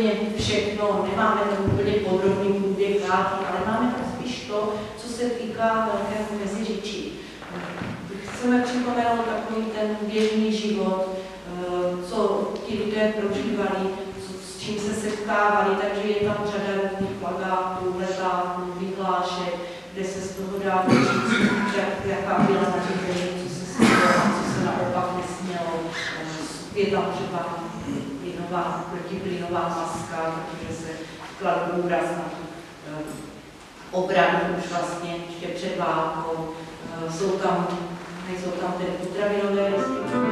úplně všechno, nemáme tam úplně podrobný průběh války, ale máme tam spíš to, co se týká velkého Meziříčí. Chceme připomenout takový ten běžný život, co ti lidé prožívali, s čím se setkávali, takže je tam řada různých plakátů, letáků, vyhlášek, kde se z toho dá říct, jaká byla nařízení, co se smělo a co se naopak nesmělo. Je tam třeba protiplynová maska, protože se kladl důraz na tu obranu už vlastně ještě před válkou. Nejsou tam tedy potravinové listy.